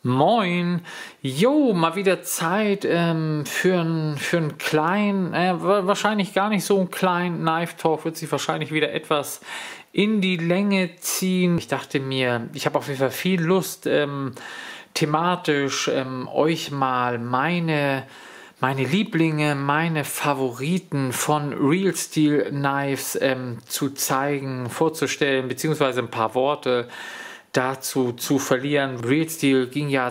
Moin, jo, mal wieder Zeit für einen kleinen, wahrscheinlich gar nicht so einen kleinen Knife Talk, wird sich wahrscheinlich wieder etwas in die Länge ziehen. Ich dachte mir, ich habe auf jeden Fall viel Lust, thematisch euch mal meine Lieblinge, meine Favoriten von Real Steel Knives zu zeigen, vorzustellen, beziehungsweise ein paar Worte dazu zu verlieren. Real Steel ging ja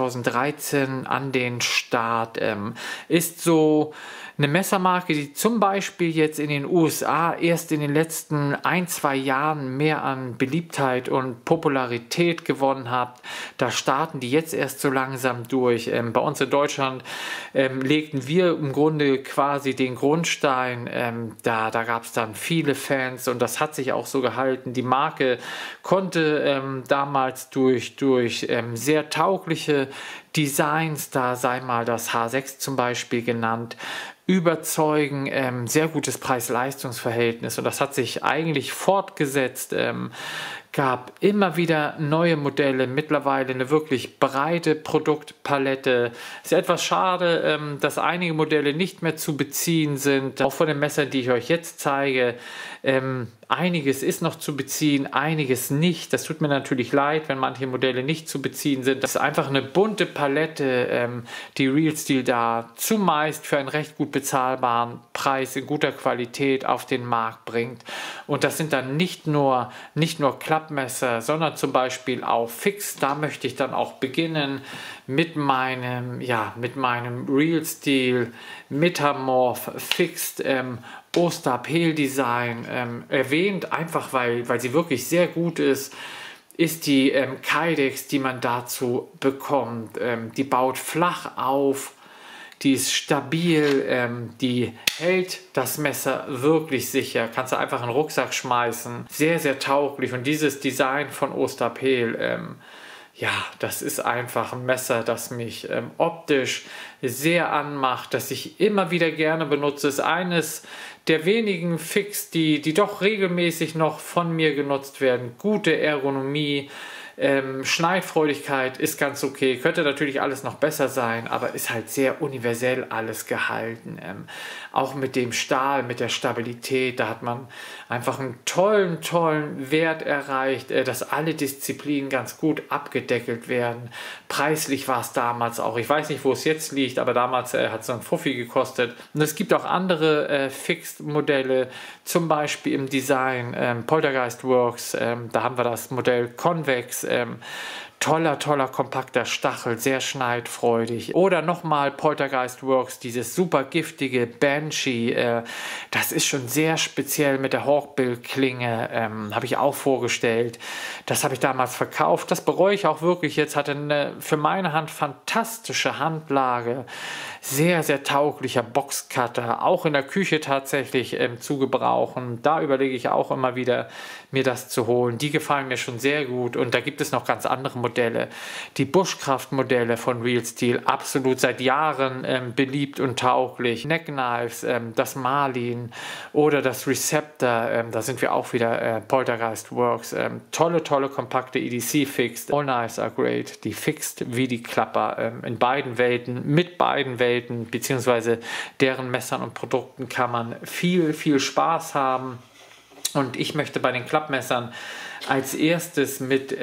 2013 an den Start, ist so eine Messermarke, die zum Beispiel jetzt in den USA erst in den letzten 1-2 Jahren mehr an Beliebtheit und Popularität gewonnen hat. Da starten die jetzt erst so langsam durch. Bei uns in Deutschland legten wir im Grunde quasi den Grundstein. Da gab es dann viele Fans und das hat sich auch so gehalten. Die Marke konnte damals durch sehr taugliche Designs, da sei mal das H6 zum Beispiel genannt, überzeugen, sehr gutes Preis-Leistungs-Verhältnis, und das hat sich eigentlich fortgesetzt, gab immer wieder neue Modelle, mittlerweile eine wirklich breite Produktpalette. Ist etwas schade, dass einige Modelle nicht mehr zu beziehen sind, auch von den Messern, die ich euch jetzt zeige. Einiges ist noch zu beziehen, einiges nicht. Das tut mir natürlich leid, wenn manche Modelle nicht zu beziehen sind. Das ist einfach eine bunte Palette, die Real Steel da zumeist für einen recht gut bezahlbaren Preis in guter Qualität auf den Markt bringt. Und das sind dann nicht nur Klappmesser, sondern zum Beispiel auch Fix. Da möchte ich dann auch beginnen mit meinem Real Steel Metamorph Fixed Osterpel Design erwähnt, einfach weil sie wirklich sehr gut ist die Kydex, die man dazu bekommt. Die baut flach auf, die ist stabil, die hält das Messer wirklich sicher. Kannst du einfach in den Rucksack schmeißen. Sehr, sehr tauglich. Und dieses Design von Osterpel, das ist einfach ein Messer, das mich optisch sehr anmacht, das ich immer wieder gerne benutze. Ist eines der wenigen Fix, die doch regelmäßig noch von mir genutzt werden. Gute Ergonomie, Schneidfreudigkeit ist ganz okay, könnte natürlich alles noch besser sein, aber ist halt sehr universell alles gehalten. Auch mit dem Stahl, mit der Stabilität, da hat man einfach einen tollen Wert erreicht, dass alle Disziplinen ganz gut abgedeckelt werden. Preislich war es damals auch, ich weiß nicht, wo es jetzt liegt, aber damals hat es so ein Fuffi gekostet. Und es gibt auch andere Fixed-Modelle, zum Beispiel im Design, Poltergeist Works, da haben wir das Modell Convex, toller, kompakter Stachel, sehr schneidfreudig. Oder nochmal Poltergeist Works, dieses super giftige Banshee, das ist schon sehr speziell mit der Hawkbill-Klinge, habe ich auch vorgestellt. Das habe ich damals verkauft, das bereue ich auch wirklich jetzt, hatte eine für meine Hand fantastische Handlage, sehr, sehr tauglicher Boxcutter, auch in der Küche tatsächlich zu gebrauchen. Da überlege ich auch immer wieder, mir das zu holen. Die gefallen mir schon sehr gut, und da gibt es noch ganz andere Modelle. Die Bushcraft-Modelle von Real Steel, absolut seit Jahren beliebt und tauglich. Neckknives, das Marlin oder das Receptor, da sind wir auch wieder Poltergeist Works. Tolle, kompakte EDC-Fixed. All Knives are great. Die Fixed wie die Klapper. In beiden Welten, mit beiden Welten, beziehungsweise deren Messern und Produkten kann man viel Spaß haben. Und ich möchte bei den Klappmessern als erstes mit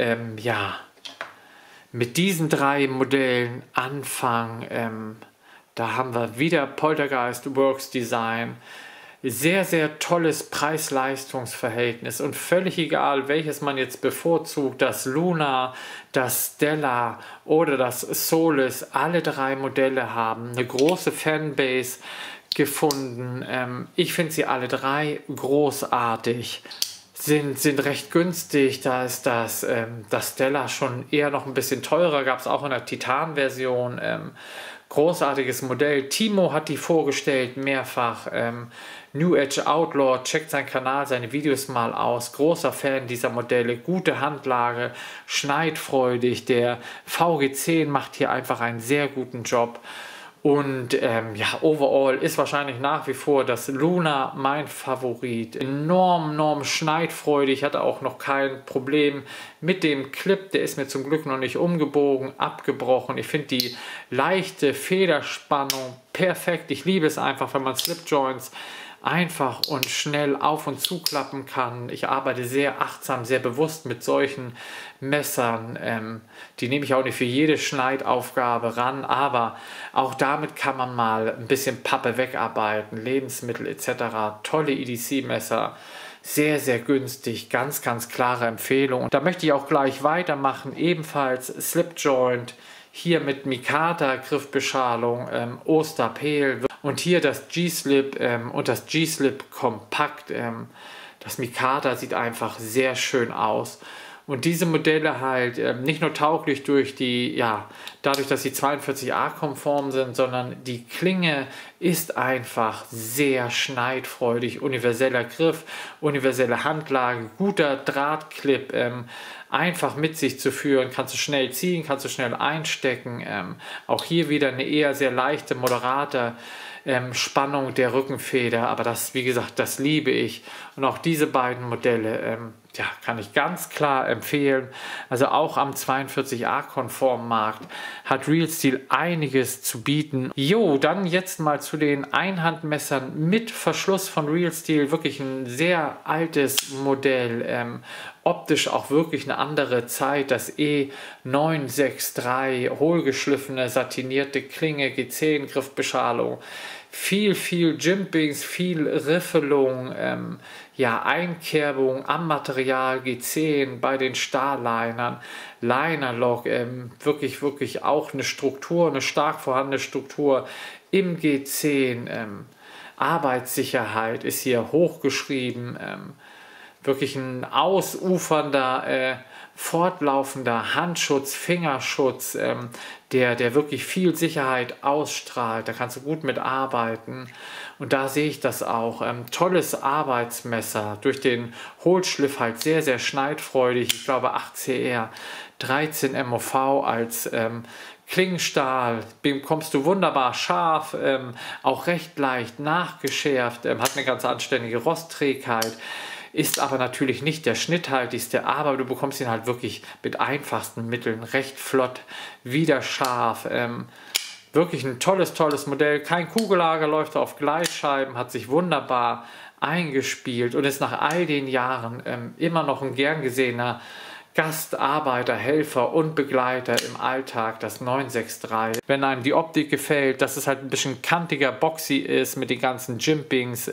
diesen 3 Modellen anfangen. Da haben wir wieder Poltergeist Works Design. Sehr, sehr tolles Preis-Leistungs-Verhältnis, und völlig egal, welches man jetzt bevorzugt, das Luna, das Stella oder das Solis, alle 3 Modelle haben eine große Fanbase gefunden. Ich finde sie alle 3 großartig, sind recht günstig. Da ist das Stella schon eher noch ein bisschen teurer, gab es auch in der Titan-Version. Großartiges Modell. Timo hat die vorgestellt, mehrfach. New Edge Outlaw, checkt seinen Kanal, seine Videos mal aus. Großer Fan dieser Modelle, gute Handlage, schneidfreudig. Der VG10 macht hier einfach einen sehr guten Job. Und ja, overall ist wahrscheinlich nach wie vor das Luna mein Favorit. Enorm schneidfreudig. Ich hatte auch noch kein Problem mit dem Clip. Der ist mir zum Glück noch nicht umgebogen, abgebrochen. Ich finde die leichte Federspannung perfekt. Ich liebe es einfach, wenn man Slipjoints einfach und schnell auf- und zuklappen kann. Ich arbeite sehr achtsam, sehr bewusst mit solchen Messern. Die nehme ich auch nicht für jede Schneidaufgabe ran, aber auch damit kann man mal ein bisschen Pappe wegarbeiten, Lebensmittel etc. Tolle EDC-Messer. Sehr, sehr günstig, ganz klare Empfehlung. Und da möchte ich auch gleich weitermachen. Ebenfalls Slipjoint, hier mit Mikata Griffbeschalung, Osterpel und hier das G-Slip und das G-Slip Kompakt. Das Mikata sieht einfach sehr schön aus. Und diese Modelle halt nicht nur tauglich durch die, ja, dadurch, dass sie 42A-konform sind, sondern die Klinge ist einfach sehr schneidfreudig, universeller Griff, universelle Handlage, guter Drahtclip, einfach mit sich zu führen, kannst du schnell ziehen, kannst du schnell einstecken. Auch hier wieder eine eher sehr leichte, moderate Spannung der Rückenfeder, aber das, wie gesagt, das liebe ich. Und auch diese beiden Modelle, ja, kann ich ganz klar empfehlen. Also auch am 42A-konformen Markt hat Real Steel einiges zu bieten. Jo, dann jetzt mal zu den Einhandmessern mit Verschluss von Real Steel. Wirklich ein sehr altes Modell. Optisch auch wirklich eine andere Zeit. Das E963, hohlgeschliffene, satinierte Klinge, G10-Griffbeschalung. Viel Jimpings, viel Riffelung, ja, Einkerbung am Material, G10 bei den Stahllinern, Linerlock, wirklich auch eine Struktur, eine stark vorhandene Struktur im G10. Arbeitssicherheit ist hier hochgeschrieben. Wirklich ein ausufernder, fortlaufender Handschutz, Fingerschutz, der wirklich viel Sicherheit ausstrahlt. Da kannst du gut mit arbeiten. Und da sehe ich das auch. Tolles Arbeitsmesser, durch den Hohlschliff halt sehr schneidfreudig. Ich glaube 8CR, 13 MOV als Klingenstahl, bekommst du wunderbar scharf, auch recht leicht nachgeschärft, hat eine ganz anständige Rostträgheit. Ist aber natürlich nicht der schnitthaltigste, aber du bekommst ihn halt wirklich mit einfachsten Mitteln recht flott, wieder scharf. Wirklich ein tolles Modell. Kein Kugellager, läuft auf Gleitscheiben, hat sich wunderbar eingespielt und ist nach all den Jahren immer noch ein gern gesehener Gast, Arbeiter, Helfer und Begleiter im Alltag, das 963. Wenn einem die Optik gefällt, dass es halt ein bisschen kantiger, boxy ist mit den ganzen Jimpings,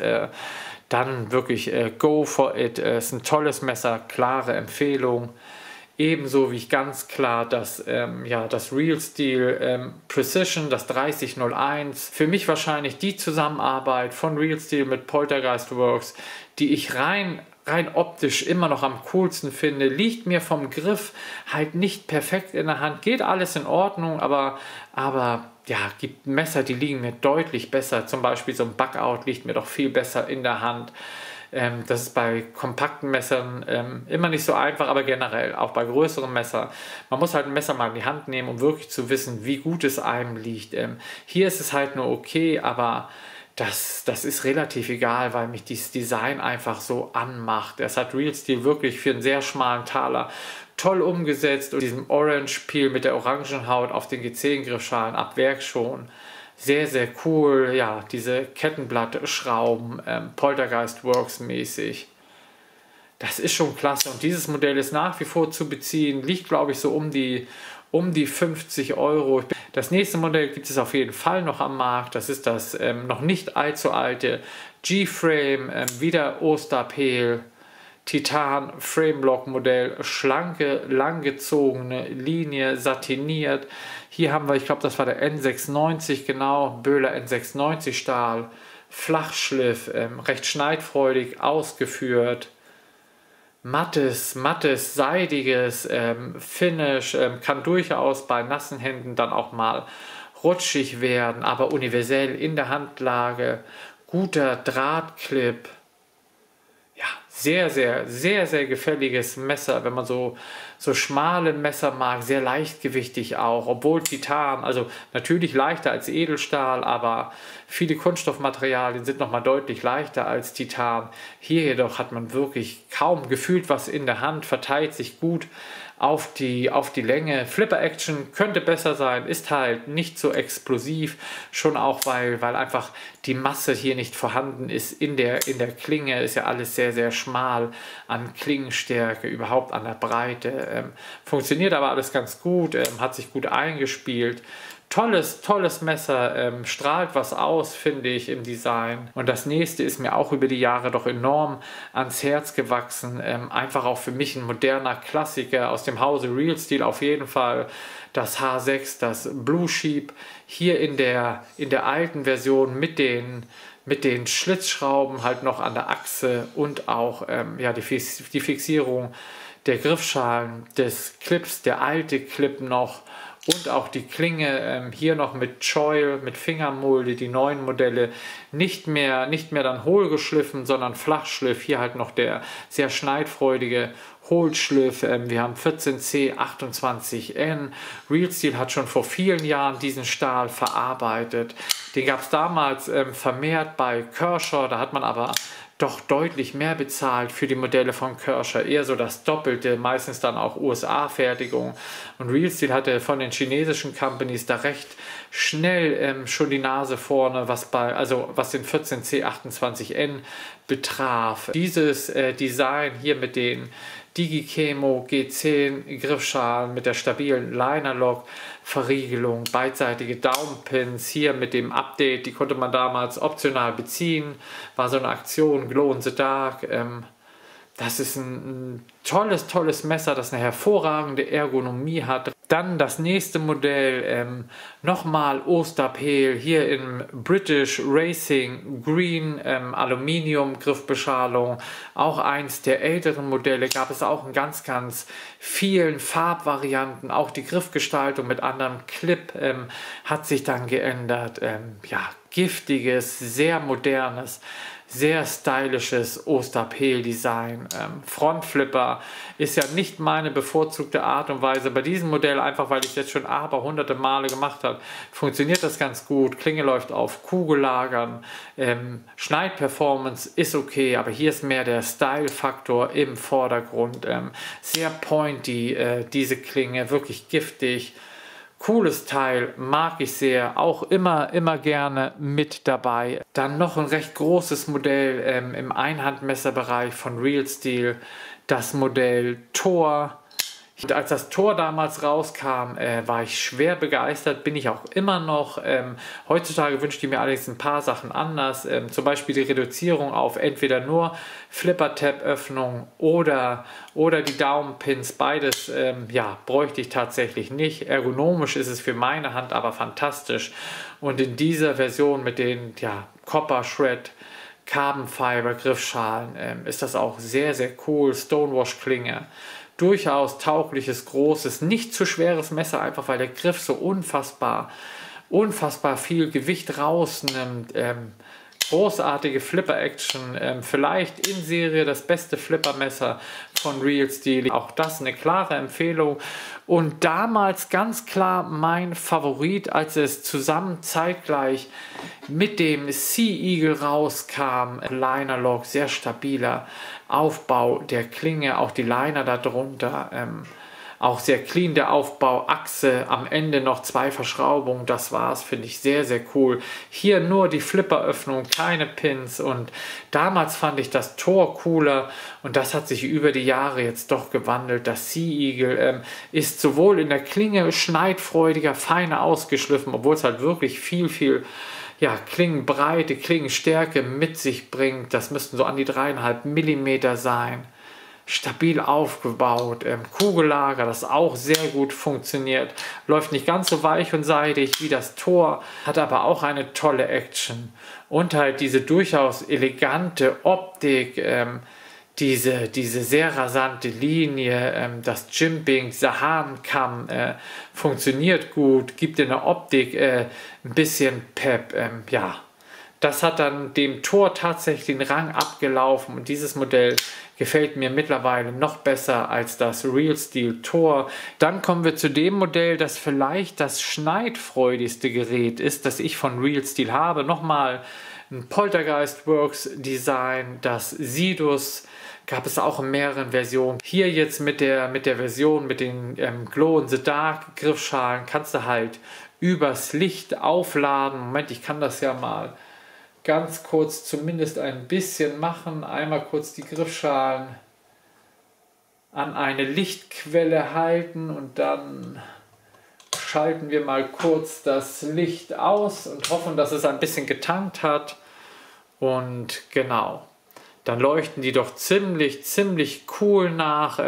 dann wirklich go for it. Ist ein tolles Messer, klare Empfehlung. Ebenso wie ich ganz klar das Real Steel Precision, das 3001, für mich wahrscheinlich die Zusammenarbeit von Real Steel mit Poltergeist Works, die ich rein optisch immer noch am coolsten finde. Liegt mir vom Griff halt nicht perfekt in der Hand, geht alles in Ordnung, aber ja, gibt Messer, die liegen mir deutlich besser. Zum Beispiel so ein Bugout liegt mir doch viel besser in der Hand. Das ist bei kompakten Messern immer nicht so einfach, aber generell auch bei größeren Messern. Man muss halt ein Messer mal in die Hand nehmen, um wirklich zu wissen, wie gut es einem liegt. Hier ist es halt nur okay, aber das ist relativ egal, weil mich dieses Design einfach so anmacht. Es hat Real Steel wirklich für einen sehr schmalen Taler toll umgesetzt und diesem Orange Peel mit der Orangenhaut auf den G10-Griffschalen ab Werk schon. Sehr cool, ja, diese Kettenblattschrauben, Poltergeist Works mäßig. Das ist schon klasse und dieses Modell ist nach wie vor zu beziehen, liegt glaube ich so um die 50 Euro. Das nächste Modell gibt es auf jeden Fall noch am Markt, das ist das noch nicht allzu alte G-Frame, wieder Osterpel, Titan Frameblock Modell, schlanke, langgezogene Linie, satiniert. Hier haben wir, ich glaube, das war der N690, genau, Böhler N690 Stahl, Flachschliff, recht schneidfreudig ausgeführt. Mattes, seidiges Finish, kann durchaus bei nassen Händen dann auch mal rutschig werden, aber universell in der Handlage, guter Drahtclip. Ja, sehr gefälliges Messer, wenn man so so schmale Messer mag, sehr leichtgewichtig auch, obwohl Titan, also natürlich leichter als Edelstahl, aber viele Kunststoffmaterialien sind nochmal deutlich leichter als Titan. Hier jedoch hat man wirklich kaum gefühlt was in der Hand, verteilt sich gut auf die Länge. Flipper Action könnte besser sein, ist halt nicht so explosiv, schon auch, weil einfach die Masse hier nicht vorhanden ist in der Klinge, ist ja alles sehr, sehr schmal an Klingenstärke, überhaupt an der Breite. Funktioniert aber alles ganz gut, hat sich gut eingespielt. Tolles Messer, strahlt was aus, finde ich, im Design. Und das nächste ist mir auch über die Jahre doch enorm ans Herz gewachsen. Einfach auch für mich ein moderner Klassiker aus dem Hause Real Steel auf jeden Fall. Das H6, das Blue Sheep, hier in der alten Version mit den Schlitzschrauben halt noch an der Achse und auch ja, die Fixierung der Griffschalen, des Clips, der alte Clip noch. Und auch die Klinge hier noch mit Choil, mit Fingermulde, die neuen Modelle nicht mehr dann hohl geschliffen, sondern Flachschliff. Hier halt noch der sehr schneidfreudige Hohlschliff. Wir haben 14C28N. Real Steel hat schon vor vielen Jahren diesen Stahl verarbeitet. Den gab es damals vermehrt bei Kershaw, da hat man aber doch deutlich mehr bezahlt für die Modelle von Kershaw, eher so das Doppelte, meistens dann auch USA-Fertigung. Und Real Steel hatte von den chinesischen Companies da recht schnell schon die Nase vorne, was den 14C28N betraf. Dieses Design hier mit den Digicamo G10 Griffschalen mit der stabilen Liner-Lock Verriegelung, beidseitige Daumenpins, hier mit dem Update, die konnte man damals optional beziehen, war so eine Aktion, Glow in the Dark. Das ist ein tolles Messer, das eine hervorragende Ergonomie hat. Dann das nächste Modell, nochmal Osterpel, hier in British Racing Green, Aluminium Griffbeschalung. Auch eins der älteren Modelle, gab es auch in ganz vielen Farbvarianten. Auch die Griffgestaltung mit anderem Clip hat sich dann geändert. Ja, giftiges, sehr modernes, sehr stylisches Osterpel-Design. Frontflipper ist ja nicht meine bevorzugte Art und Weise. Bei diesem Modell, einfach weil ich es jetzt schon hunderte Male gemacht habe, funktioniert das ganz gut. Klinge läuft auf Kugellagern. Schneidperformance ist okay, aber hier ist mehr der Style-Faktor im Vordergrund. Sehr pointy, diese Klinge, wirklich giftig. Cooles Teil, mag ich sehr, auch immer gerne mit dabei. Dann noch ein recht großes Modell im Einhandmesserbereich von Real Steel, das Modell Thor. Und als das Thor damals rauskam, war ich schwer begeistert, bin ich auch immer noch. Heutzutage wünsche ich mir allerdings ein paar Sachen anders. Zum Beispiel die Reduzierung auf entweder nur Flipper-Tab-Öffnung oder die Daumenpins. Beides ja, bräuchte ich tatsächlich nicht. Ergonomisch ist es für meine Hand aber fantastisch. Und in dieser Version mit den ja, Copper Shred Carbon Fiber Griffschalen ist das auch sehr cool. Stonewash Klinge. Durchaus taugliches, großes, nicht zu schweres Messer, einfach weil der Griff so unfassbar viel Gewicht rausnimmt. Großartige Flipper-Action, vielleicht in Serie das beste Flipper-Messer von Real Steel. Auch das eine klare Empfehlung. Und damals ganz klar mein Favorit, als es zusammen zeitgleich mit dem Sea Eagle rauskam. Liner-Lock, sehr stabiler Aufbau der Klinge, auch die Liner darunter. Auch sehr clean der Aufbau, Achse, am Ende noch 2 Verschraubungen, das war's, finde ich sehr cool. Hier nur die Flipperöffnung, keine Pins und damals fand ich das Thor cooler und das hat sich über die Jahre jetzt doch gewandelt. Das Sea Eagle ist sowohl in der Klinge schneidfreudiger, feiner ausgeschliffen, obwohl es halt wirklich viel ja, Klingenbreite, Klingenstärke mit sich bringt. Das müssten so an die 3,5 mm sein. Stabil aufgebaut, Kugellager, das auch sehr gut funktioniert, läuft nicht ganz so weich und seidig wie das Thor, hat aber auch eine tolle Action und halt diese durchaus elegante Optik, diese sehr rasante Linie, das Jimping, dieser Hahnkamm funktioniert gut, gibt in der Optik ein bisschen Pep, ja. Das hat dann dem Tor tatsächlich den Rang abgelaufen und dieses Modell gefällt mir mittlerweile noch besser als das Real Steel Tor. Dann kommen wir zu dem Modell, das vielleicht das schneidfreudigste Gerät ist, das ich von Real Steel habe. Nochmal ein Poltergeist Works Design, das Sidus. Gab es auch in mehreren Versionen. Hier jetzt mit der Version mit den Glow in the Dark Griffschalen kannst du halt übers Licht aufladen. Moment, ich kann das ja mal ganz kurz zumindest ein bisschen machen. Einmal kurz die Griffschalen an eine Lichtquelle halten und dann schalten wir mal kurz das Licht aus und hoffen, dass es ein bisschen getankt hat. Und genau, dann leuchten die doch ziemlich cool nach.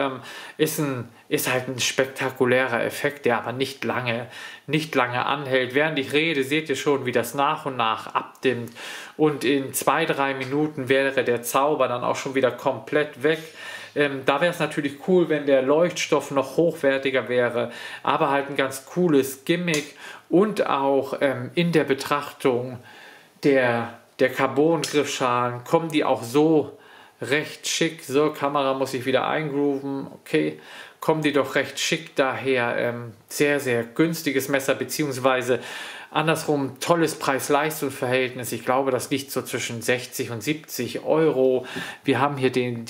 Ist halt ein spektakulärer Effekt, der aber nicht lange anhält. Während ich rede, seht ihr schon, wie das nach und nach abdimmt. Und in 2-3 Minuten wäre der Zauber dann auch schon wieder komplett weg. Da wäre es natürlich cool, wenn der Leuchtstoff noch hochwertiger wäre, aber halt ein ganz cooles Gimmick und auch in der Betrachtung der Carbon-Griffschalen kommen die auch so recht schick. So, Kamera muss ich wieder eingrooven, okay, kommen die doch recht schick daher. Sehr günstiges Messer, beziehungsweise andersrum tolles Preis-Leistungs-Verhältnis. Ich glaube, das liegt so zwischen 60 und 70 Euro. Wir haben hier den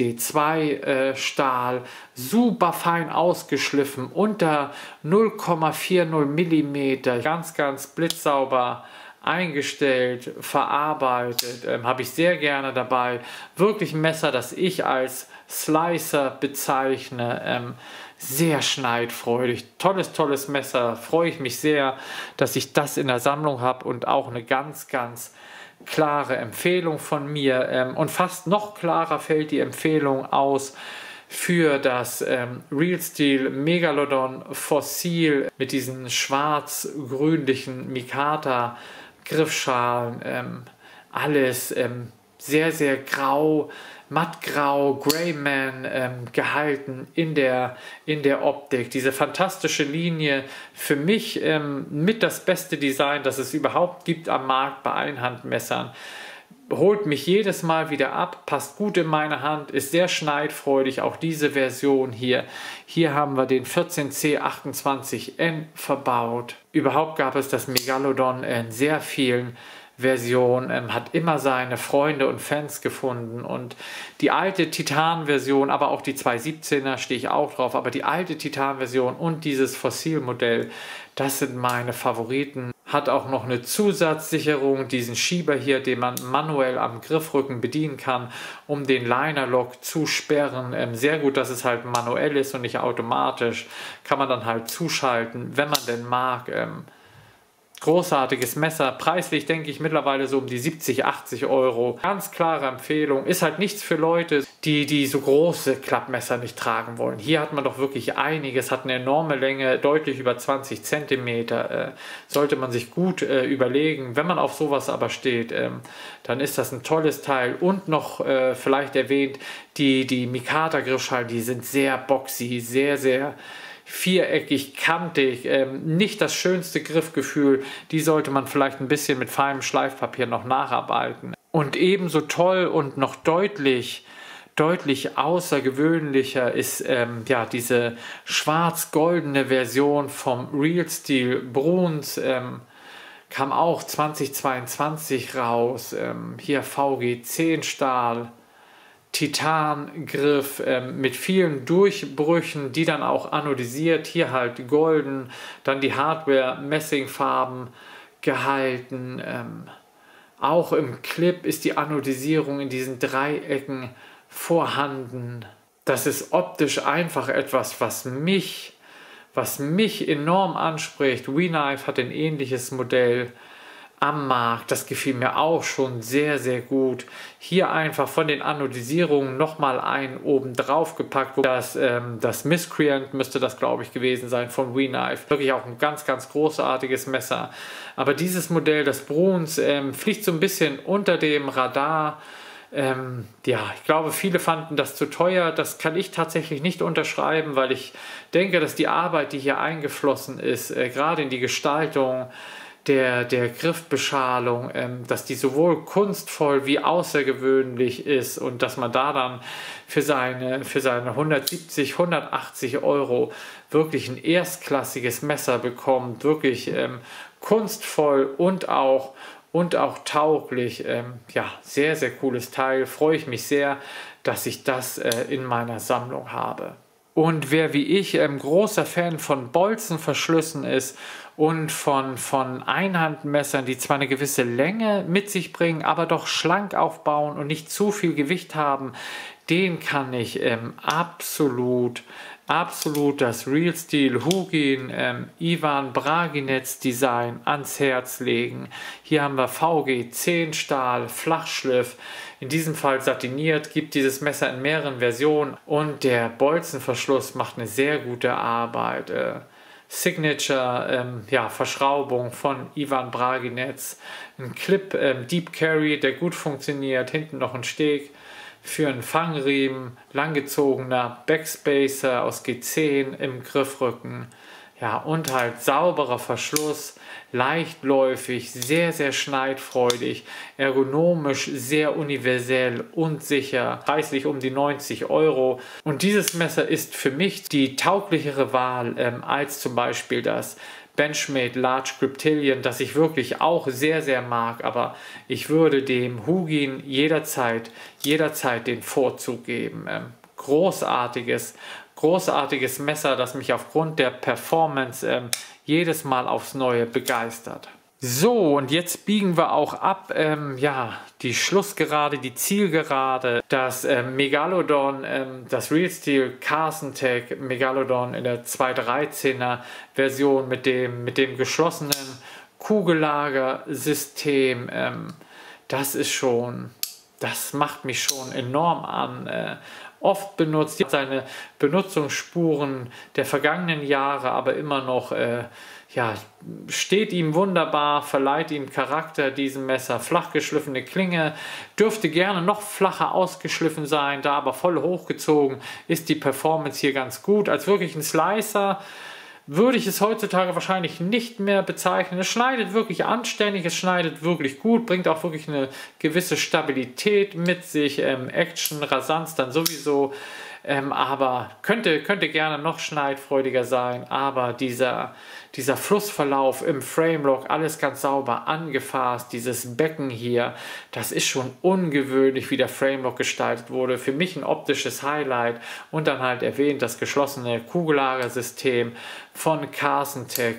D2 Stahl, super fein ausgeschliffen, unter 0,40 mm, ganz blitzsauber eingestellt, verarbeitet, habe ich sehr gerne dabei. Wirklich ein Messer, das ich als Slicer bezeichne. Sehr schneidfreudig. Tolles Messer. Freue ich mich sehr, dass ich das in der Sammlung habe und auch eine ganz klare Empfehlung von mir. Und fast noch klarer fällt die Empfehlung aus für das Real Steel Megalodon Fossil mit diesen schwarz-grünlichen Mikata Griffschalen, alles sehr grau, mattgrau, Greyman gehalten in der Optik. Diese fantastische Linie, für mich mit das beste Design, das es überhaupt gibt am Markt bei Einhandmessern. Holt mich jedes Mal wieder ab, passt gut in meine Hand, ist sehr schneidfreudig, auch diese Version hier. Hier haben wir den 14C28N verbaut. Überhaupt gab es das Megalodon in sehr vielen Versionen, hat immer seine Freunde und Fans gefunden und die alte Titan-Version, aber auch die 217er stehe ich auch drauf, aber die alte Titan-Version und dieses Fossil-Modell, das sind meine Favoriten. Hat auch noch eine Zusatzsicherung, diesen Schieber hier, den man manuell am Griffrücken bedienen kann, um den Liner-Lock zu sperren. Sehr gut, dass es halt manuell ist und nicht automatisch. Kann man dann halt zuschalten, wenn man denn mag. Großartiges Messer, preislich denke ich mittlerweile so um die 70, 80 Euro. Ganz klare Empfehlung, ist halt nichts für Leute, die so große Klappmesser nicht tragen wollen. Hier hat man doch wirklich einiges, hat eine enorme Länge, deutlich über 20 cm. Sollte man sich gut überlegen. Wenn man auf sowas aber steht, dann ist das ein tolles Teil. Und noch vielleicht erwähnt, die Mikata Griffschalen, die sind sehr boxy, sehr viereckig, kantig, nicht das schönste Griffgefühl, die sollte man vielleicht ein bisschen mit feinem Schleifpapier noch nacharbeiten. Und ebenso toll und noch deutlich außergewöhnlicher ist ja diese schwarz-goldene Version vom Real Steel Bruns, kam auch 2022 raus, hier VG10 Stahl, Titangriff mit vielen Durchbrüchen, die dann auch anodisiert, hier halt golden, dann die Hardware Messingfarben gehalten. Auch im Clip ist die Anodisierung in diesen Dreiecken vorhanden. Das ist optisch einfach etwas, was mich enorm anspricht. WeKnife hat ein ähnliches Modell am Markt, das gefiel mir auch schon sehr gut. Hier einfach von den Anodisierungen nochmal einen oben drauf gepackt. Das Miscreant müsste das, glaube ich, gewesen sein von WeKnife. Wirklich auch ein ganz großartiges Messer. Aber dieses Modell, das Bruns, fliegt so ein bisschen unter dem Radar. Ja, ich glaube, viele fanden das zu teuer. Das kann ich tatsächlich nicht unterschreiben, weil ich denke, dass die Arbeit, die hier eingeflossen ist, gerade in die Gestaltung der Griffbeschalung, dass die sowohl kunstvoll wie außergewöhnlich ist und dass man da dann für seine 170, 180 Euro wirklich ein erstklassiges Messer bekommt, wirklich kunstvoll und auch tauglich. Ja, sehr, sehr cooles Teil. Freue ich mich sehr, dass ich das in meiner Sammlung habe. Und wer wie ich großer Fan von Bolzenverschlüssen ist und von Einhandmessern, die zwar eine gewisse Länge mit sich bringen, aber doch schlank aufbauen und nicht zu viel Gewicht haben, den kann ich absolut das Real Steel Hugin Ivan Braginets Design ans Herz legen. Hier haben wir VG 10 Stahl, Flachschliff, in diesem Fall satiniert, gibt dieses Messer in mehreren Versionen und der Bolzenverschluss macht eine sehr gute Arbeit. Signature Verschraubung von Ivan Braginets, ein Clip Deep Carry, der gut funktioniert, hinten noch ein Steg für einen Fangriemen, langgezogener Backspacer aus G10 im Griffrücken. Ja, und halt sauberer Verschluss, leichtläufig, sehr, sehr schneidfreudig, ergonomisch, sehr universell und sicher, preislich um die 90 Euro. Und dieses Messer ist für mich die tauglichere Wahl als zum Beispiel das Benchmade Large Griptilian, das ich wirklich auch sehr, sehr mag, aber ich würde dem Hugin jederzeit den Vorzug geben. Großartiges Messer, das mich aufgrund der Performance jedes Mal aufs Neue begeistert. So, und jetzt biegen wir auch ab, die Schlussgerade, die Zielgerade, das Megalodon, das Real Steel Carson Tech Megalodon in der 213er Version mit dem geschlossenen Kugellagersystem, das macht mich schon enorm an. Oft benutzt, seine Benutzungsspuren der vergangenen Jahre, aber immer noch steht ihm wunderbar, verleiht ihm Charakter, diesem Messer. Flach geschliffene Klinge, dürfte gerne noch flacher ausgeschliffen sein, da aber voll hochgezogen ist die Performance hier ganz gut. Als wirklich ein Slicer würde ich es heutzutage wahrscheinlich nicht mehr bezeichnen. Es schneidet wirklich anständig, es schneidet wirklich gut, bringt auch wirklich eine gewisse Stabilität mit sich, Action, Rasanz dann sowieso, aber könnte gerne noch schneidfreudiger sein, aber dieser Flussverlauf im Framelock, alles ganz sauber angefasst, dieses Becken hier, das ist schon ungewöhnlich, wie der Framelock gestaltet wurde. Für mich ein optisches Highlight und dann halt erwähnt das geschlossene Kugellagersystem von Carson Tech.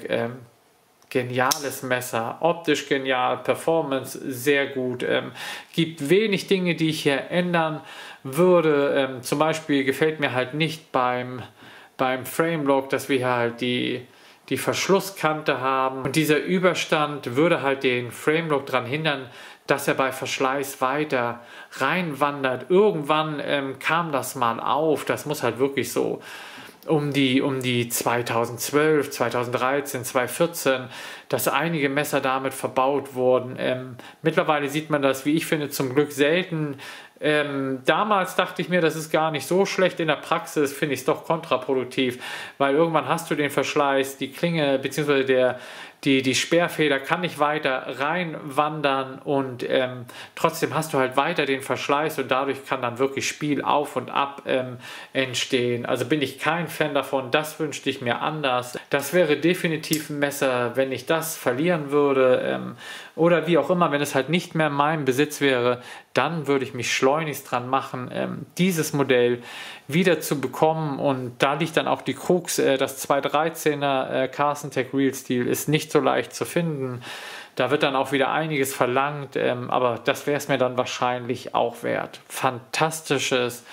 Geniales Messer, optisch genial, Performance sehr gut, gibt wenig Dinge, die ich hier ändern würde. Zum Beispiel gefällt mir halt nicht beim Framelock, dass wir hier halt die Verschlusskante haben und dieser Überstand würde halt den Framelock daran hindern, dass er bei Verschleiß weiter reinwandert. Irgendwann kam das mal auf, das muss halt wirklich so um die 2012, 2013, 2014, dass einige Messer damit verbaut wurden. Mittlerweile sieht man das, wie ich finde, zum Glück selten. Damals dachte ich mir, das ist gar nicht so schlecht. In der Praxis finde ich es doch kontraproduktiv, weil irgendwann hast du den Verschleiß, die Klinge bzw. die Sperrfeder kann nicht weiter reinwandern und trotzdem hast du halt weiter den Verschleiß und dadurch kann dann wirklich Spiel auf und ab entstehen. Also bin ich kein Fan davon, das wünschte ich mir anders. Das wäre definitiv ein Messer, wenn ich das verlieren würde oder wie auch immer, wenn es halt nicht mehr in meinem Besitz wäre, dann würde ich mich schleunigst dran machen, dieses Modell wieder zu bekommen und da liegt dann auch die Krux, das 213er Carson Tech Real Steel ist nicht so leicht zu finden, da wird dann auch wieder einiges verlangt, aber das wäre es mir dann wahrscheinlich auch wert. Fantastisches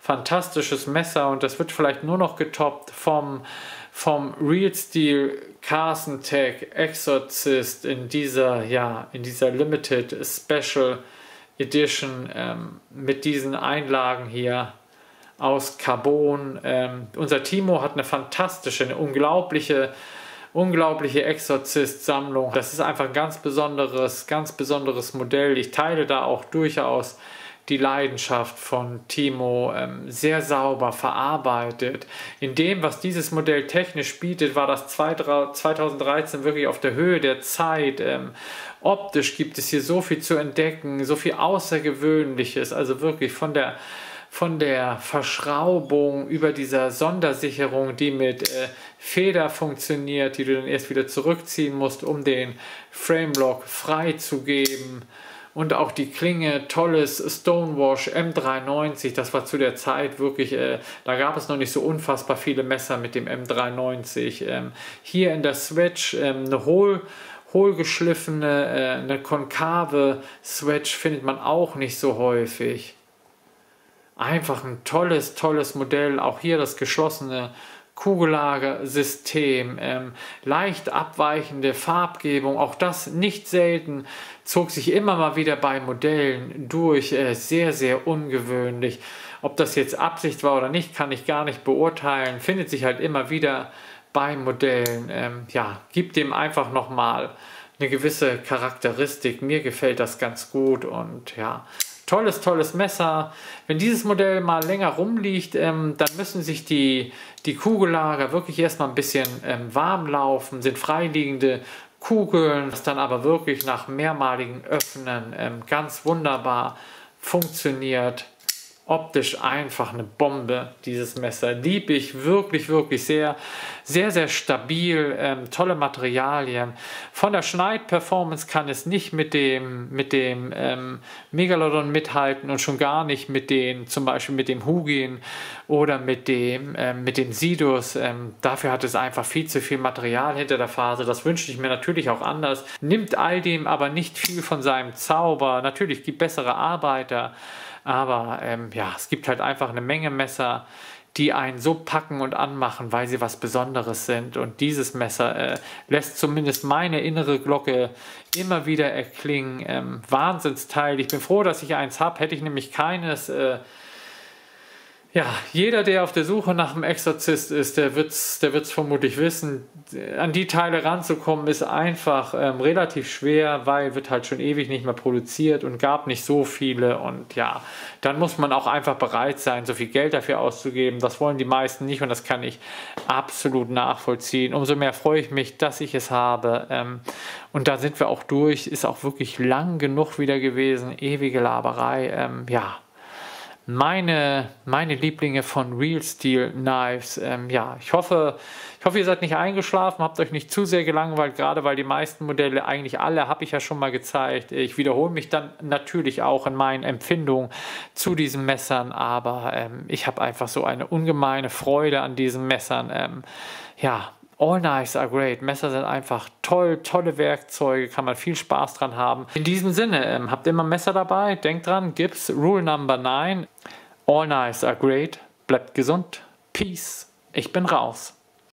Messer und das wird vielleicht nur noch getoppt vom Real Steel Carson Tech Exorcist in dieser Limited Special Edition mit diesen Einlagen hier aus Carbon. Unser Timo hat eine unglaubliche Exorcist-Sammlung. Das ist einfach ein ganz besonderes Modell. Ich teile da auch durchaus die Leidenschaft von Timo sehr sauber verarbeitet. In dem, was dieses Modell technisch bietet, war das 2013 wirklich auf der Höhe der Zeit. Optisch gibt es hier so viel zu entdecken, so viel Außergewöhnliches, also wirklich von der Verschraubung über dieser Sondersicherung, die mit Feder funktioniert, die du dann erst wieder zurückziehen musst, um den Framelock freizugeben. Und auch die Klinge, tolles Stonewash M390, das war zu der Zeit wirklich, da gab es noch nicht so unfassbar viele Messer mit dem M390. Hier in der Swatch eine hohlgeschliffene, eine konkave Swatch findet man auch nicht so häufig. Einfach ein tolles Modell, auch hier das geschlossene Kugellagersystem, leicht abweichende Farbgebung, auch das nicht selten, zog sich immer mal wieder bei Modellen durch, sehr ungewöhnlich. Ob das jetzt Absicht war oder nicht, kann ich gar nicht beurteilen, findet sich halt immer wieder bei Modellen, ja, gibt dem einfach nochmal eine gewisse Charakteristik, mir gefällt das ganz gut und ja, tolles Messer. Wenn dieses Modell mal länger rumliegt, dann müssen sich die Kugellager wirklich erstmal ein bisschen warm laufen, sind freiliegende Kugeln, das dann aber wirklich nach mehrmaligen Öffnen ganz wunderbar funktioniert. Optisch einfach eine Bombe, dieses Messer. Liebe ich wirklich sehr stabil, tolle Materialien. Von der Schneidperformance kann es nicht mit dem Megalodon mithalten und schon gar nicht mit den, zum Beispiel mit dem Hugin oder mit dem Sidus. Dafür hat es einfach viel zu viel Material hinter der Phase. Das wünsche ich mir natürlich auch anders. Nimmt all dem aber nicht viel von seinem Zauber. Natürlich gibt bessere Arbeiter. Aber ja, es gibt halt einfach eine Menge Messer, die einen so packen und anmachen, weil sie was Besonderes sind. Und dieses Messer lässt zumindest meine innere Glocke immer wieder erklingen. Wahnsinnsteil. Ich bin froh, dass ich eins habe. Hätte ich nämlich keines. Ja, jeder, der auf der Suche nach einem Exorzist ist, der wird's vermutlich wissen. An die Teile ranzukommen ist einfach relativ schwer, weil wird halt schon ewig nicht mehr produziert und gab nicht so viele. Und ja, dann muss man auch einfach bereit sein, so viel Geld dafür auszugeben. Das wollen die meisten nicht und das kann ich absolut nachvollziehen. Umso mehr freue ich mich, dass ich es habe. Und da sind wir auch durch. Ist auch wirklich lang genug wieder gewesen. Ewige Laberei. Ja. Meine Lieblinge von Real Steel Knives. Ja, ich hoffe, ihr seid nicht eingeschlafen, habt euch nicht zu sehr gelangweilt, gerade weil die meisten Modelle, eigentlich alle, habe ich ja schon mal gezeigt. Ich wiederhole mich dann natürlich auch in meinen Empfindungen zu diesen Messern, aber ich habe einfach so eine ungemeine Freude an diesen Messern. Ja, all knives are great. Messer sind einfach toll, tolle Werkzeuge, kann man viel Spaß dran haben. In diesem Sinne, habt immer Messer dabei, denkt dran, Gibbs Rule Number 9. All knives are great. Bleibt gesund. Peace. Ich bin raus.